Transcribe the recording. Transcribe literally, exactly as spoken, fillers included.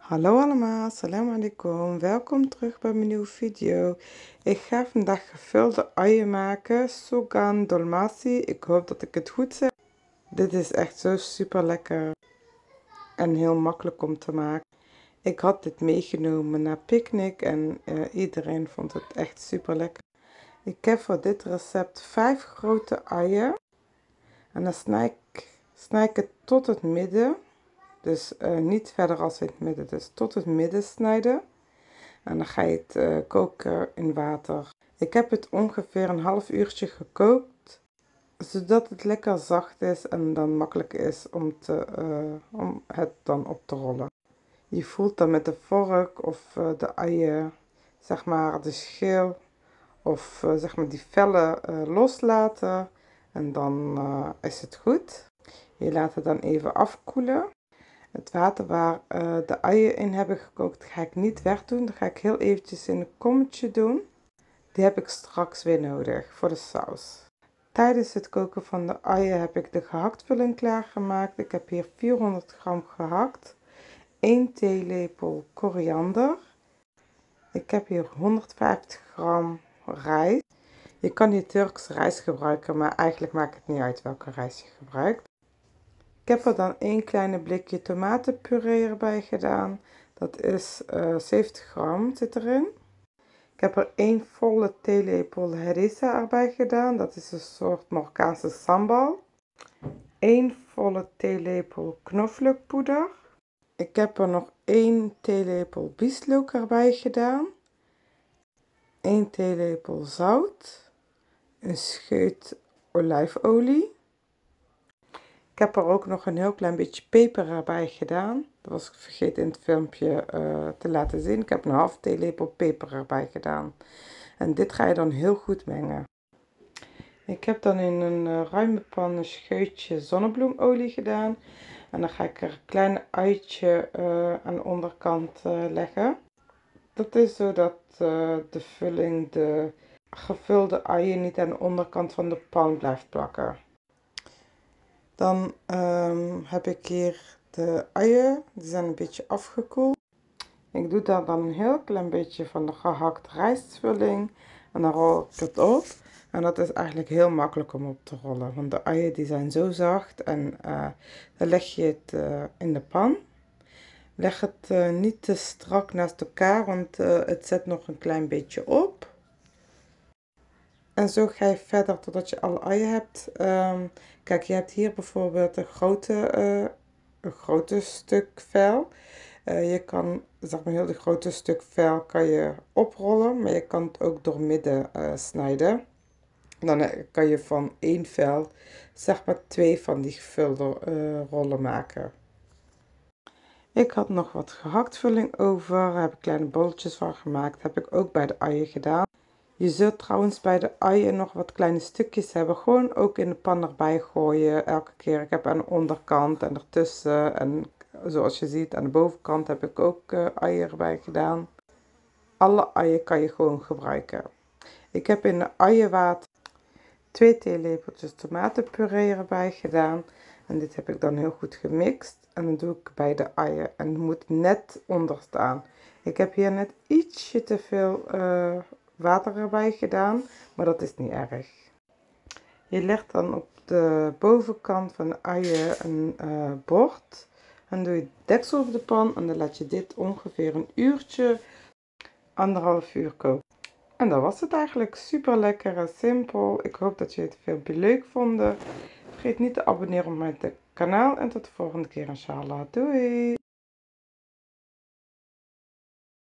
Hallo allemaal, salam alaikum. Welkom terug bij mijn nieuwe video. Ik ga vandaag gevulde uien maken, Sogan dolmasi. Ik hoop dat ik het goed zeg. Dit is echt zo super lekker en heel makkelijk om te maken. Ik had dit meegenomen naar picknick en uh, iedereen vond het echt super lekker. Ik heb voor dit recept vijf grote uien en dan snij ik, snij ik het tot het midden. Dus uh, niet verder als in het midden, dus tot het midden snijden. En dan ga je het uh, koken in water. Ik heb het ongeveer een half uurtje gekookt, zodat het lekker zacht is en dan makkelijk is om, te, uh, om het dan op te rollen. Je voelt dan met de vork of uh, de uien, zeg maar de schil of uh, zeg maar die vellen uh, loslaten. En dan uh, is het goed. Je laat het dan even afkoelen. Het water waar uh, de uien in hebben gekookt ga ik niet wegdoen. Dat ga ik heel eventjes in een kommetje doen. Die heb ik straks weer nodig voor de saus. Tijdens het koken van de uien heb ik de gehaktvulling klaargemaakt. Ik heb hier vierhonderd gram gehakt. één theelepel koriander. Ik heb hier honderdvijftig gram rijst. Je kan hier Turks rijst gebruiken, maar eigenlijk maakt het niet uit welke rijst je gebruikt. Ik heb er dan één kleine blikje tomatenpuree erbij gedaan. Dat is uh, zeventig gram zit erin. Ik heb er één volle theelepel harissa erbij gedaan. Dat is een soort Marokkaanse sambal. één volle theelepel knoflookpoeder. Ik heb er nog één theelepel bieslook erbij gedaan. één theelepel zout. Een scheut olijfolie. Ik heb er ook nog een heel klein beetje peper erbij gedaan. Dat was ik vergeten in het filmpje uh, te laten zien. Ik heb een half theelepel peper erbij gedaan. En dit ga je dan heel goed mengen. Ik heb dan in een uh, ruime pan een scheutje zonnebloemolie gedaan. En dan ga ik er een klein uitje uh, aan de onderkant uh, leggen. Dat is zodat uh, de vulling, de gevulde uien niet aan de onderkant van de pan blijft plakken. Dan um, heb ik hier de uien, die zijn een beetje afgekoeld. Ik doe daar dan een heel klein beetje van de gehakt rijstvulling en dan rol ik het op. En dat is eigenlijk heel makkelijk om op te rollen, want de uien die zijn zo zacht en uh, dan leg je het uh, in de pan. Leg het uh, niet te strak naast elkaar, want uh, het zet nog een klein beetje op. En zo ga je verder totdat je alle uien hebt. Um, kijk, je hebt hier bijvoorbeeld een grote, uh, een grote stuk vel. Uh, je kan, zeg maar, heel de grote stuk vel kan je oprollen, maar je kan het ook door midden uh, snijden. Dan uh, kan je van één vel, zeg maar, twee van die gevulde uh, rollen maken. Ik had nog wat gehaktvulling over, daar heb ik kleine bolletjes van gemaakt. Dat heb ik ook bij de uien gedaan. Je zult trouwens bij de uien nog wat kleine stukjes hebben. Gewoon ook in de pan erbij gooien elke keer. Ik heb aan de onderkant en ertussen en zoals je ziet aan de bovenkant heb ik ook uh, uien erbij gedaan. Alle uien kan je gewoon gebruiken. Ik heb in de uienwater twee theelepeltjes tomatenpuree erbij gedaan. En dit heb ik dan heel goed gemixt. En dan doe ik bij de uien. En het moet net onder staan. Ik heb hier net ietsje te veel uh, water erbij gedaan, maar dat is niet erg. Je legt dan op de bovenkant van de uien een uh, bord. En doe je deksel op de pan en dan laat je dit ongeveer een uurtje, anderhalf uur koken. En dat was het eigenlijk. Super lekker en simpel. Ik hoop dat jullie het filmpje leuk vonden. Vergeet niet te abonneren op mijn kanaal en tot de volgende keer inshallah. Doei!